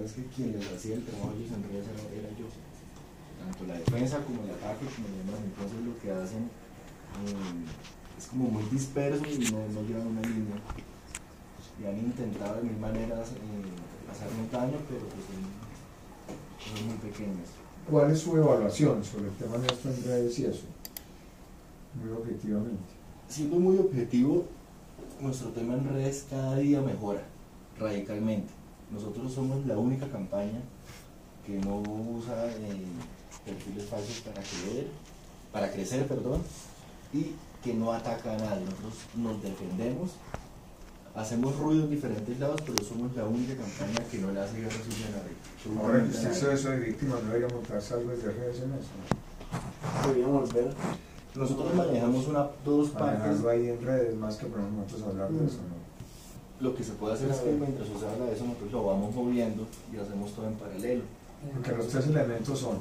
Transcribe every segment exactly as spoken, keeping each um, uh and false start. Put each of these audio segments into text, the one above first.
realidad es que quien les hacía el trabajo a ellos en redes era, era yo, tanto la defensa como el ataque como el demás. Entonces lo que hacen eh, es como muy disperso y no, no llevan una línea, y han intentado de mil maneras eh, hacernos daño, pero pues son, son muy pequeños. ¿Cuál es su evaluación sobre el tema nuestro en redes y eso? Muy objetivamente. Siendo muy objetivo, nuestro tema en redes cada día mejora radicalmente. Nosotros somos la única campaña que no usa eh, perfiles falsos para creer, para crecer, perdón, y que no ataca a nadie. Nosotros nos defendemos, hacemos ruido en diferentes lados, pero somos la única campaña que no le hace guerra sucia a nadie. Ahora, si eso, eso de víctimas, ¿no debería montarse algo de redes en eso? Deberíamos ver. Nosotros manejamos una, dos partes. Manejarlo ahí en redes, más que para nosotros hablar de eso, ¿no? Lo que se puede hacer es que mientras usted habla de eso, nosotros lo vamos moviendo y hacemos todo en paralelo. Porque los tres elementos son: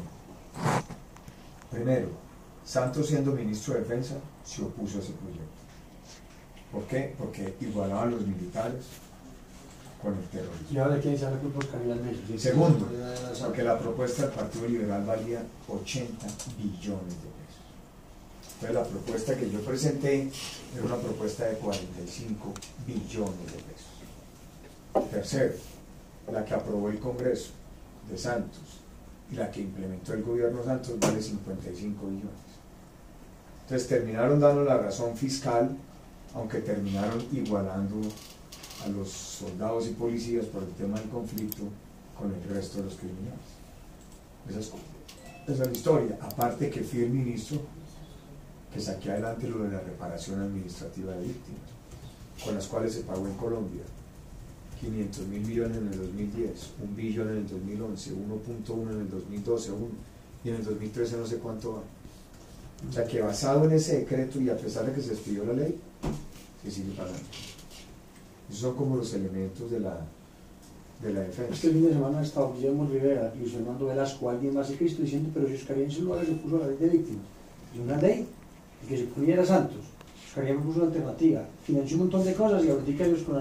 primero, Santos, siendo ministro de Defensa, se opuso a ese proyecto. ¿Por qué? Porque igualaba a los militares con el terrorismo. Y ahora quién sabe por cambiar eso. Segundo, porque la propuesta del Partido Liberal valía ochenta billones de pesos. Entonces la propuesta que yo presenté era una propuesta de cuarenta y cinco billones de pesos. Tercero, la que aprobó el Congreso de Santos y la que implementó el gobierno Santos vale cincuenta y cinco billones. Entonces terminaron dando la razón fiscal, aunque terminaron igualando a los soldados y policías por el tema del conflicto con el resto de los criminales. Esa es, esa es la historia. Aparte que fui el ministro que saqué adelante lo de la reparación administrativa de víctimas, con las cuales se pagó en Colombia quinientos mil millones en el dos mil diez, un billón en el dos mil once, uno punto uno en el dos mil doce, uno, y en el dos mil trece no sé cuánto va. O sea que basado en ese decreto y a pesar de que se despidió la ley, se sigue pagando. Esos son como los elementos de la, de la defensa. Este fin de semana ha estado Guillermo Rivera, Luis Fernando Velasco, alguien más y Cristo diciendo: pero si Oscar Iván Zuluaga se puso a la ley de víctimas, y una ley, el que se pudiera Santos, Oscar Iván puso una alternativa, financió un montón de cosas y ahorita ellos con